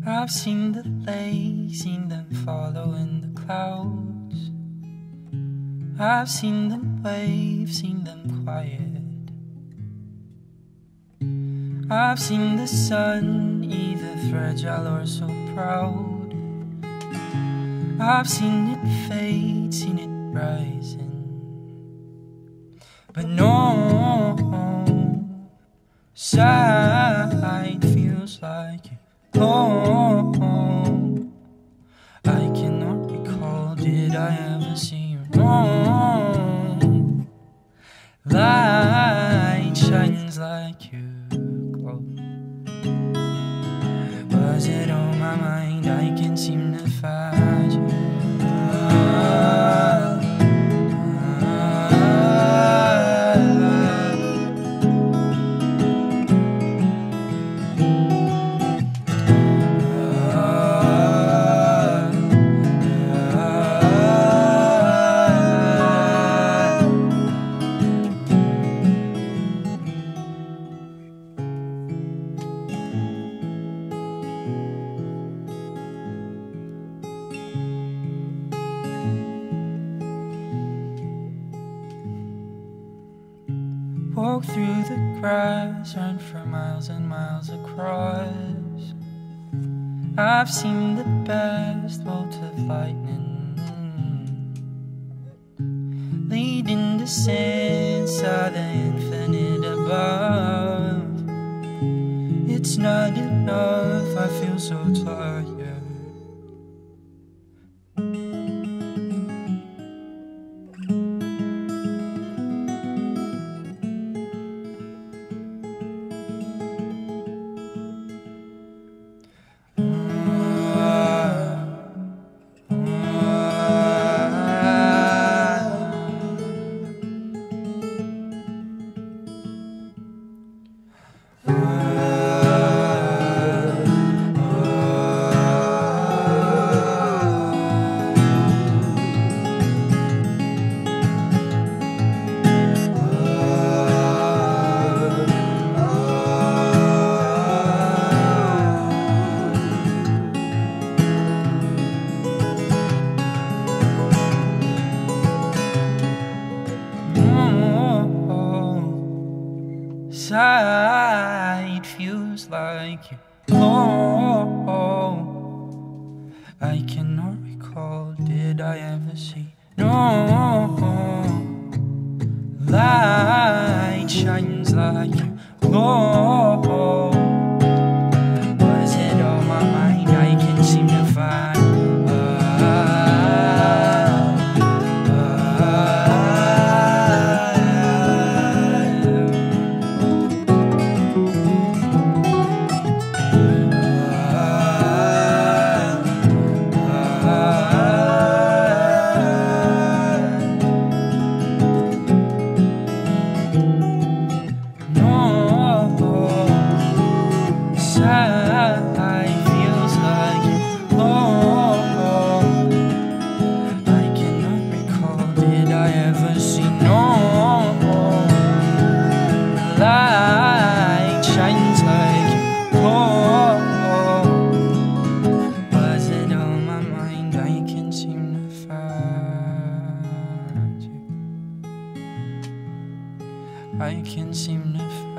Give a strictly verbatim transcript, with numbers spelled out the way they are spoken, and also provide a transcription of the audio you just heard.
I've seen the lakes, seen them follow in the clouds. I've seen them wave, seen them quiet. I've seen the sun, either fragile or so proud. I've seen it fade, seen it rising. But no sight feels like you. Oh, I cannot recall, did I ever see you? No light shines like you glow. Was it on my mind? I can't seem to find you. Walk through the grass, run for miles and miles across. I've seen the best bolt of lightning leading to sense of the infinite above. It's not enough, I feel so tired. Sight feels like you. Oh, I cannot recall, did I ever see? No light shines like you. Oh, was it on my mind? I can't seem to find. Light shines like you. Oh, was it on my mind? I can't seem to find you. I can't seem to find you.